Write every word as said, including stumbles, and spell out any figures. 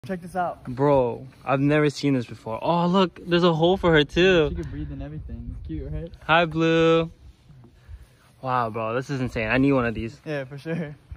Check this out. Bro, I've never seen this before. Oh, look, there's a hole for her too. She can breathe and everything. Cute, right? Hi, Blue. Wow, bro, this is insane. I need one of these. Yeah, for sure.